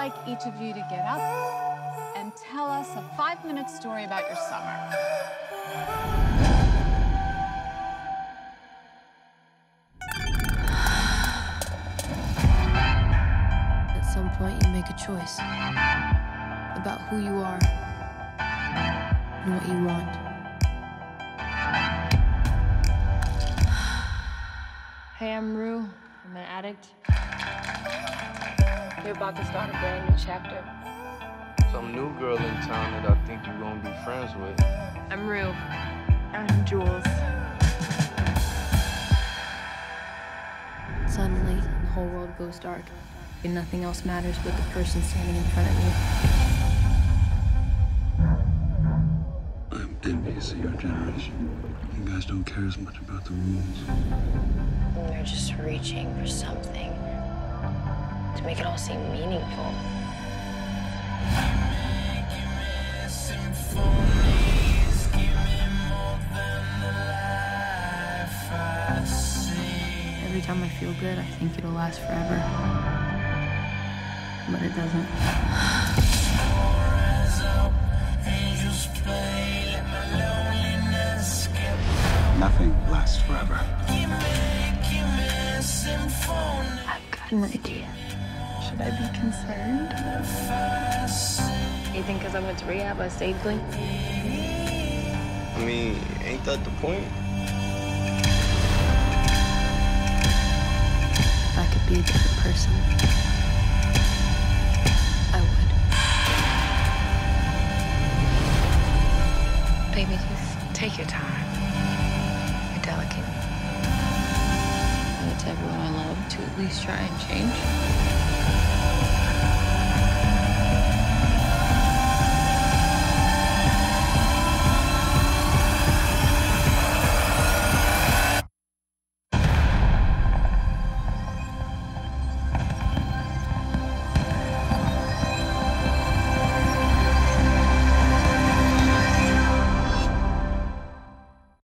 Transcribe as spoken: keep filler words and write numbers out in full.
like each of you to get up and tell us a five-minute story about your summer. At some point, you make a choice about who you are and what you want. Hey, I'm Rue. I'm an addict. You're about to start a brand new chapter. Some new girl in town that I think you're gonna be friends with. I'm Rue. I'm Jules. Suddenly, the whole world goes dark, and nothing else matters but the person standing in front of you. I'm envious of your generation. You guys don't care as much about the rules. They're just reaching for something to make it all seem meaningful. Every time I feel good, I think it'll last forever. But it doesn't. Nothing lasts forever. I've got an idea. Should I be concerned? You think because I went to rehab, I stayed clean? I mean, ain't that the point? If I could be a different person, I would. Baby, just take your time. You're delicate. And it's everyone I love to at least try and change.